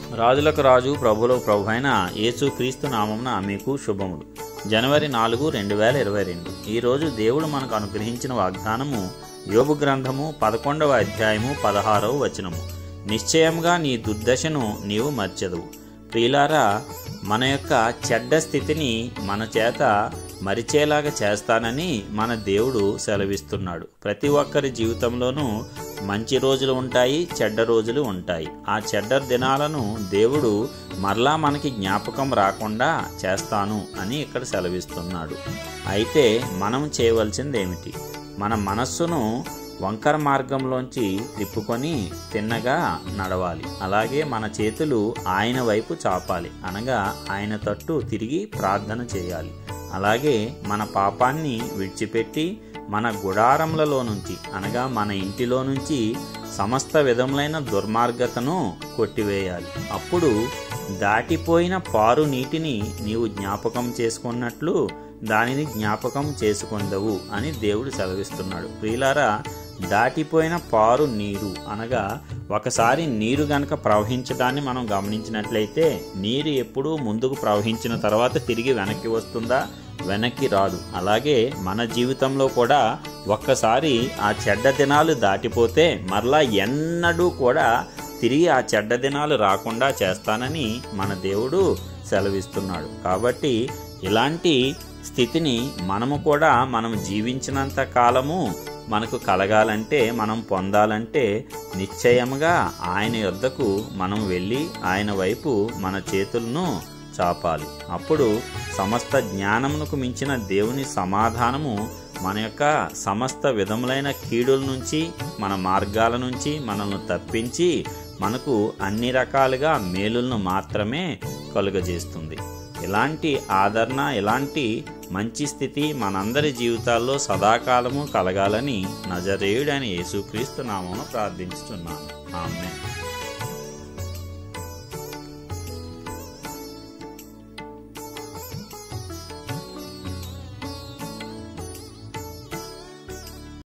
రాజులకు రాజు ప్రభువులకు ప్రభు అయిన యేసుక్రీస్తు నామమున మీకు శుభములు. జనవరి 4, 2022. ఈరోజు దేవుడు మనకు అనుగ్రహించిన వాగ్దానము యోబు గ్రంథము 11వ అధ్యాయము 16వ వచనము. నిశ్చయంగా నీ దుర్దశను నీవు మర్చెదవు. ప్రియులారా, మన యొక్క చెడ్డ స్థితిని మన చేత మరిచేలాగా చేస్తానని మన దేవుడు సెలవిస్తున్నాడు. ప్రతి ఒక్కరి జీవితంలోనూ మంచి రోజులు ఉంటాయి, చెడ్డ రోజులు ఉంటాయి. ఆ చెడ్డ దినాలను దేవుడు మరలా మనకి జ్ఞాపకం రాకుండా చేస్తాను అని ఇక్కడ సెలవిస్తున్నాడు. అయితే మనం చేయవలసింది ఏమిటి? మన మనస్సును వంకర మార్గంలోంచి తిప్పుకొని తిన్నగా నడవాలి. అలాగే మన చేతులు ఆయన వైపు చాపాలి, అనగా ఆయన తట్టు తిరిగి ప్రార్థన చేయాలి. అలాగే మన పాపాన్ని విడిచిపెట్టి మన గుడారములలో నుంచి, అనగా మన ఇంటిలో నుంచి సమస్త విధములైన దుర్మార్గతను కొట్టివేయాలి. అప్పుడు దాటిపోయిన పారు నీటిని నీవు జ్ఞాపకం చేసుకున్నట్లు దానిని జ్ఞాపకం చేసుకొందవు అని దేవుడు సెలవిస్తున్నాడు. ప్రియులారా, దాటిపోయిన పారు నీరు అనగా ఒకసారి నీరు గనక ప్రవహించడాన్ని మనం గమనించినట్లయితే నీరు ఎప్పుడూ ముందుకు ప్రవహించిన తర్వాత తిరిగి వెనక్కి వస్తుందా? వెనక్కి రాదు. అలాగే మన జీవితంలో కూడా ఒక్కసారి ఆ చెడ్డ దినాలు దాటిపోతే మరలా ఎన్నడూ కూడా తిరిగి ఆ చెడ్డ దినాలు రాకుండా చేస్తానని మన దేవుడు సెలవిస్తున్నాడు. కాబట్టి ఇలాంటి స్థితిని మనం జీవించినంత కాలము మనకు కలగాలంటే, మనం పొందాలంటే నిశ్చయముగా ఆయన యొద్దకు మనం వెళ్ళి ఆయన వైపు మన చేతులను చాపాలి. అప్పుడు సమస్త జ్ఞానమునకు మించిన దేవుని సమాధానము మన యొక్క సమస్త విధములైన కీడుల నుంచి, మన మార్గాల నుంచి మనల్ని తప్పించి మనకు అన్ని రకాలుగా మేలులను మాత్రమే కలుగజేస్తుంది. ఇలాంటి ఆదరణ, ఇలాంటి మంచి స్థితి మనందరి జీవితాల్లో సదాకాలము కలగాలని నజరేయుడైన యేసుక్రీస్తు నామమున ప్రార్థించుచున్నాను. ఆమేన్.